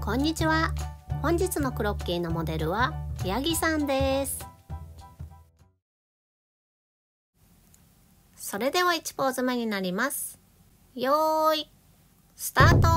こんにちは。本日のクロッキーのモデルはヤギさんです。それでは1ポーズ目になります。よーいスタート。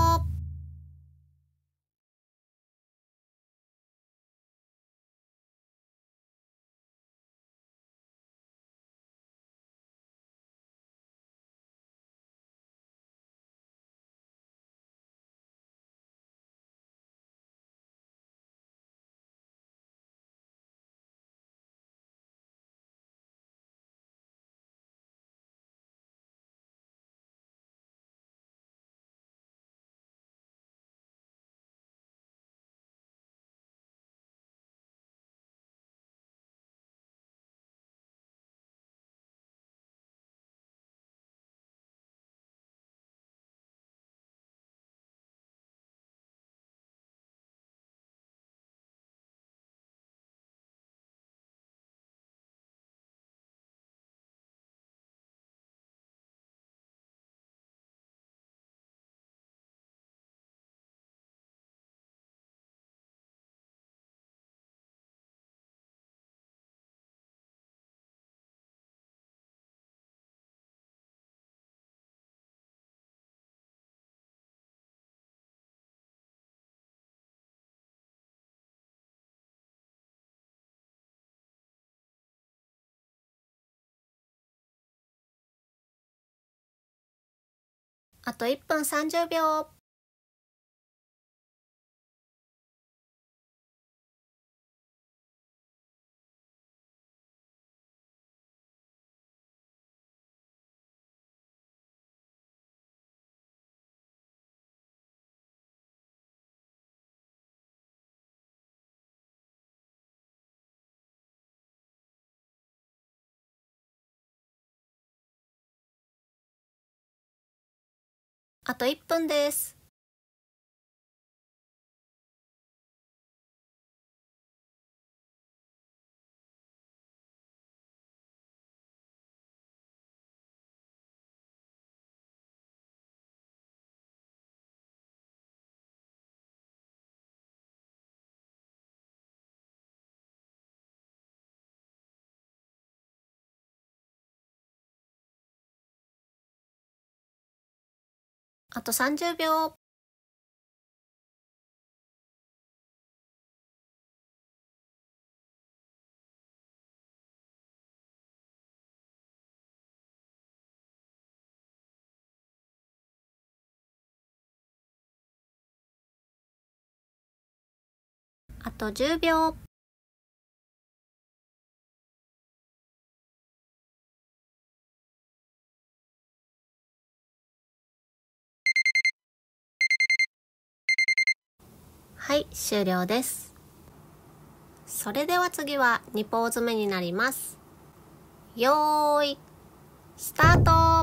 あと1分30秒。あと1分です。あと30秒。あと10秒。はい、終了です。それでは次は2ポーズ目になります。よーいスタート。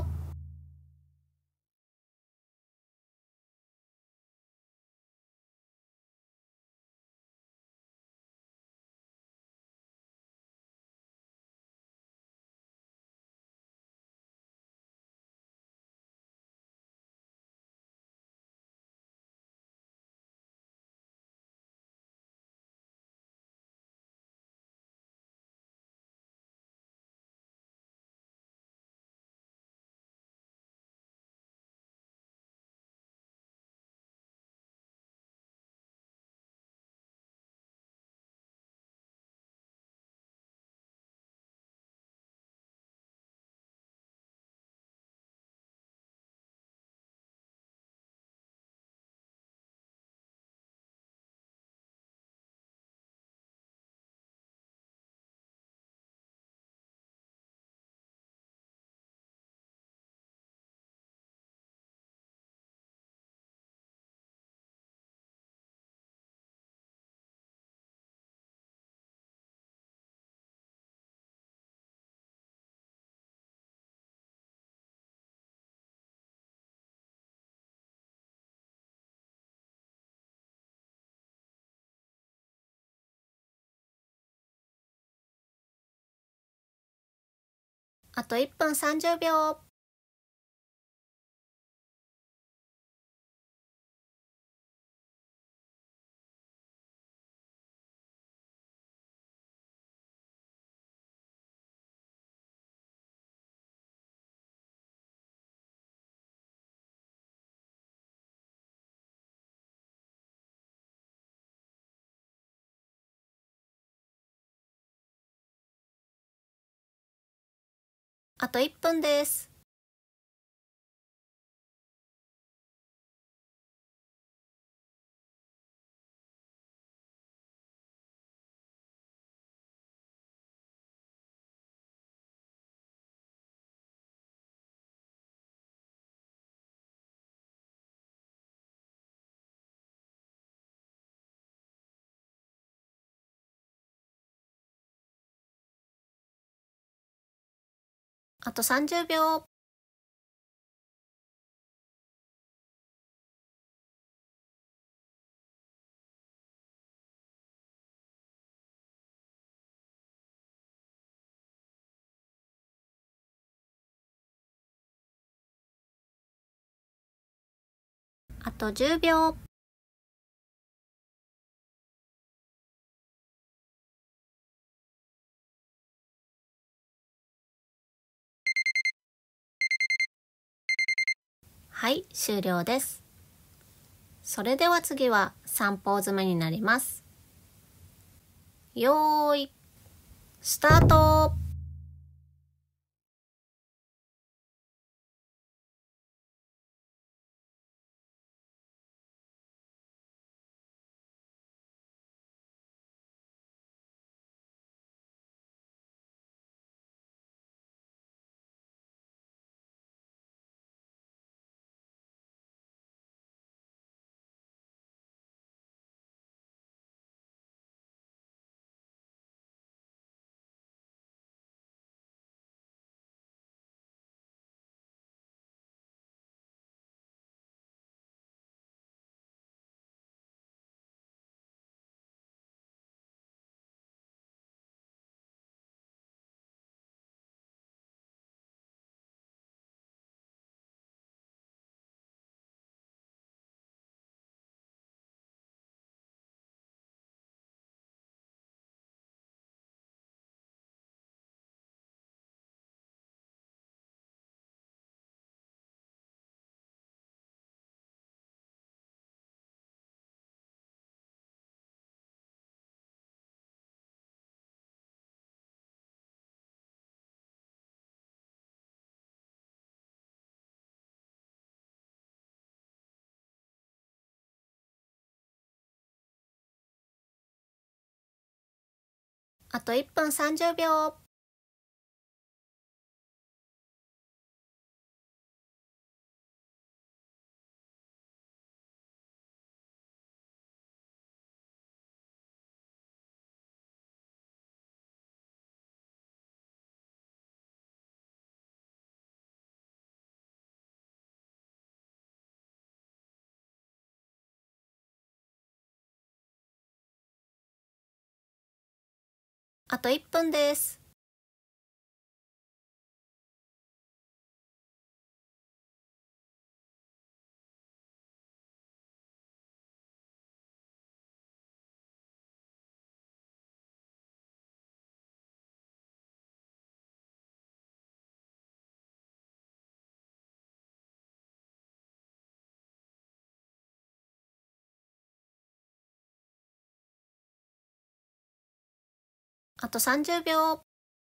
あと1分30秒。 あと1分です。あと30秒。あと10秒。はい、終了です。それでは次は3ポーズ目になります。よーい、スタート。あと1分30秒。あと1分です。あと30秒。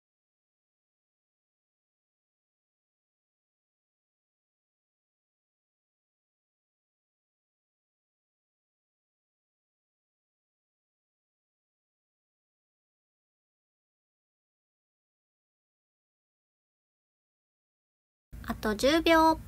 あと10秒。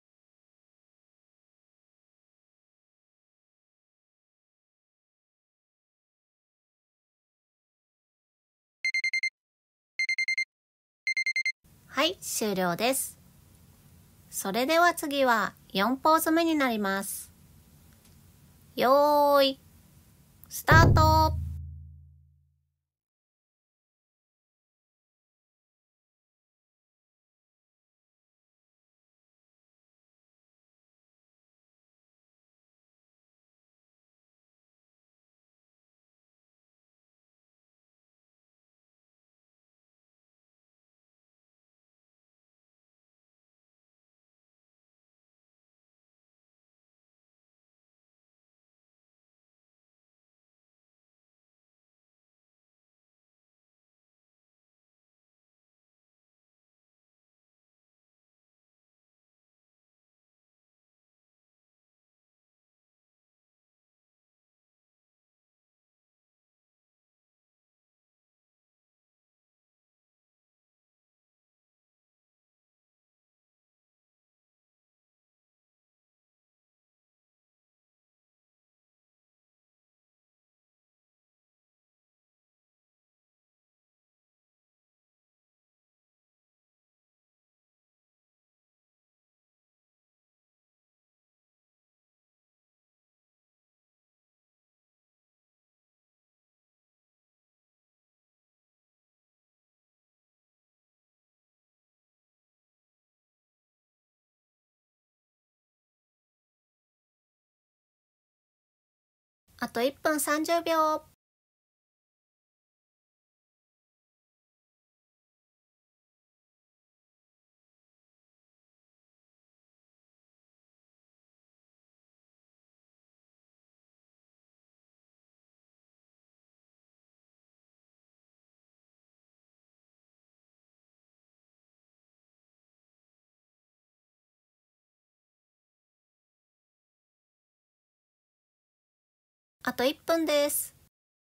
はい、終了です。それでは次は4ポーズ目になります。よーい、スタート。 あと1分30秒。あと1分です。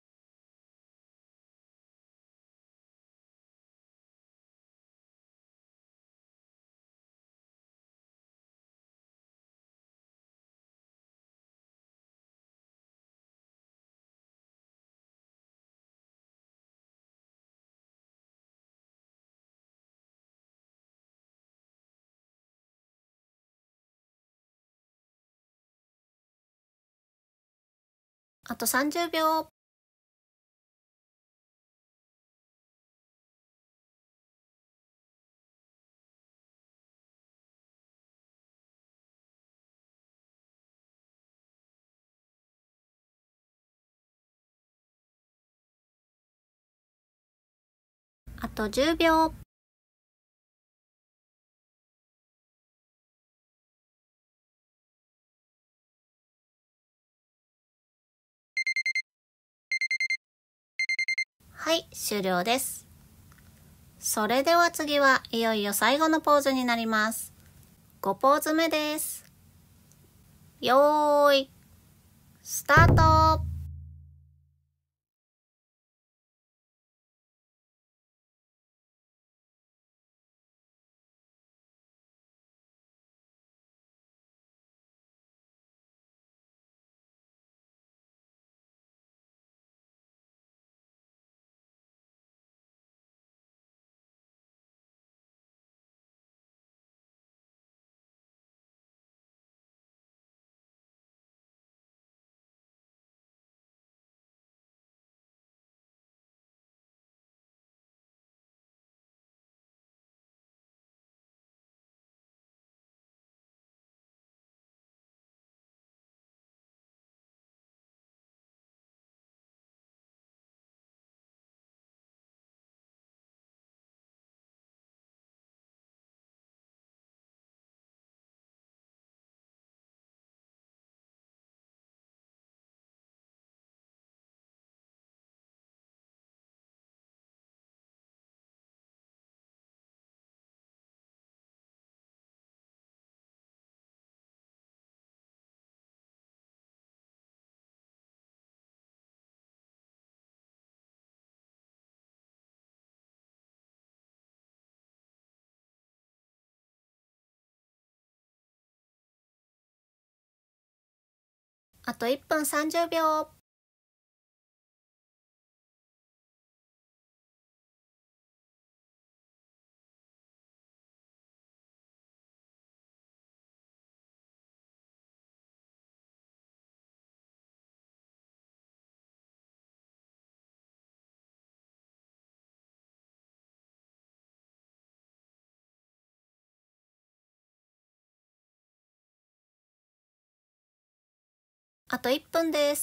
あと30秒。あと10秒。はい、終了です。それでは次はいよいよ最後のポーズになります。5ポーズ目です。よーい、スタート。あと1分30秒。あと1分です。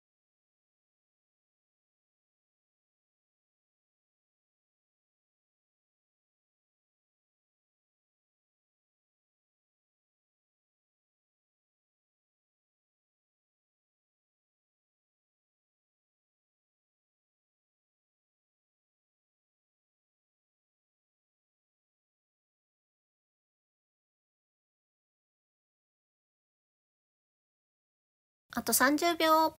あと30秒。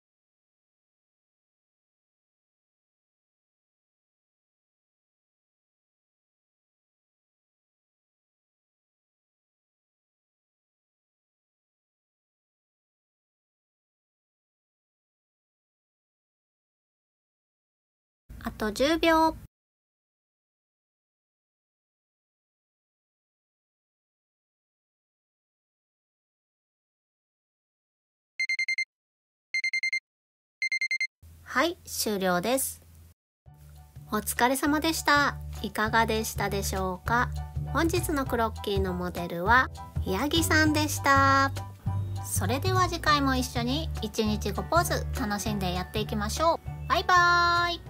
あと10秒。はい、終了です。お疲れ様でした。いかがでしたでしょうか。本日のクロッキーのモデルはヤギさんでした。 それでは次回も一緒に1日5ポーズ楽しんでやっていきましょう。バイバーイ。